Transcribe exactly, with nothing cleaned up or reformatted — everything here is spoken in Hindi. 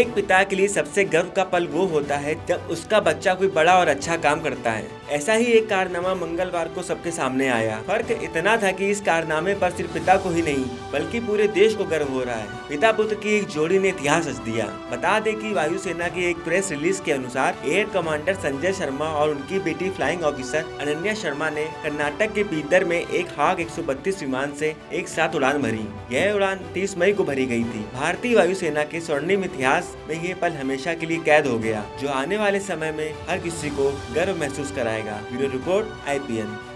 एक पिता के लिए सबसे गर्व का पल वो होता है जब उसका बच्चा कोई बड़ा और अच्छा काम करता है। ऐसा ही एक कारनामा मंगलवार को सबके सामने आया। फर्क इतना था कि इस कारनामे पर सिर्फ पिता को ही नहीं बल्कि पूरे देश को गर्व हो रहा है। पिता पुत्र की एक जोड़ी ने इतिहास रच दिया। बता दें कि वायुसेना की एक प्रेस रिलीज के अनुसार एयर कमांडर संजय शर्मा और उनकी बेटी फ्लाइंग ऑफिसर अनन्या शर्मा ने कर्नाटक के बीदर में एक हाग एक सौ बत्तीस विमान से एक साथ उड़ान भरी। यह उड़ान तीस मई को भरी गई थी। भारतीय वायुसेना के स्वर्णिम इतिहास में ये पल हमेशा के लिए कैद हो गया, जो आने वाले समय में हर किसी को गर्व महसूस कराएगा। Bureau report I P N.